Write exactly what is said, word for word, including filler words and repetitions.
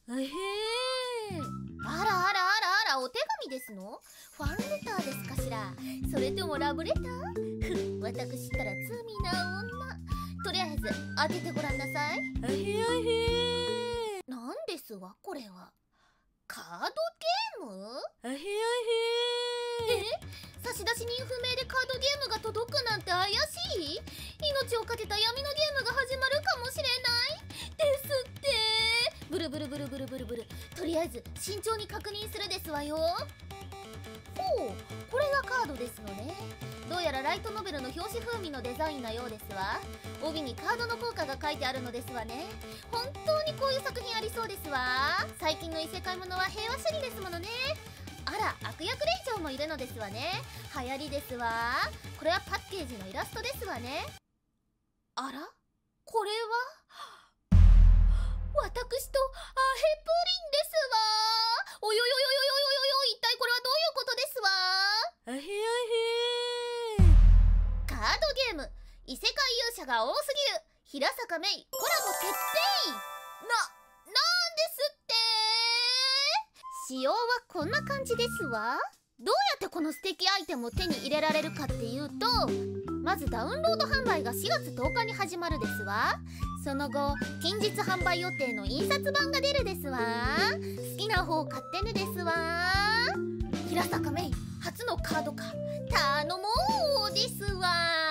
へえ。 あらあらあらあら、お手紙ですの？ファンレターですかしら？それともラブレター？ふ、私ったら罪な女。とりあえず開けてごらんなさい。 あへあへ。 なんですわこれは。カードゲーム？ あへあへ。 え？差出人不明でカードゲームが届くなんて怪しい？命をかけた闇のゲームが始まるかもしれないですって。ブルブルブルブルブルブル。とりあえず慎重に確認するですわよ。ほう、これがカードですのね。どうやらライトノベルの表紙風味のデザインなようですわ。帯にカードの効果が書いてあるのですわね。本当にこういう作品ありそうですわ。最近の異世界ものは平和主義ですものね。あら、悪役令嬢もいるのですわね。流行りですわ。これはパッケージのイラストですわね。あら、これは私とアヘプリンですわ。およよよよよよよよ、一体これはどういうことですわ。 あへあへ。 カードゲーム異世界勇者が多すぎる平坂芽衣コラボ決定。な、なんですって。仕様はこんな感じですわ。どうやってこの素敵アイテムを手に入れられるかっていうと、まずダウンロード販売がしがつとおかに始まるですわ。その後近日販売予定の印刷版が出るですわ。好きな方を買ってねですわ。平坂芽衣初のカード化頼もうですわ。